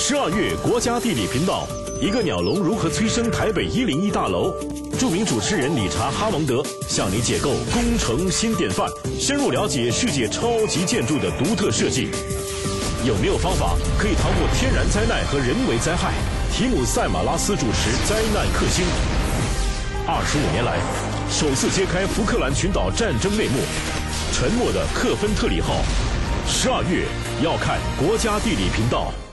12月国家地理频道，一个鸟笼如何催生台北101大楼？著名主持人理查·哈蒙德向你解构工程新典范，深入了解世界超级建筑的独特设计。有没有方法可以逃过天然灾难和人为灾害？提姆·塞马拉斯主持《灾难克星》。25年来，首次揭开福克兰群岛战争内幕，沉默的克芬特里号。12月要看国家地理频道。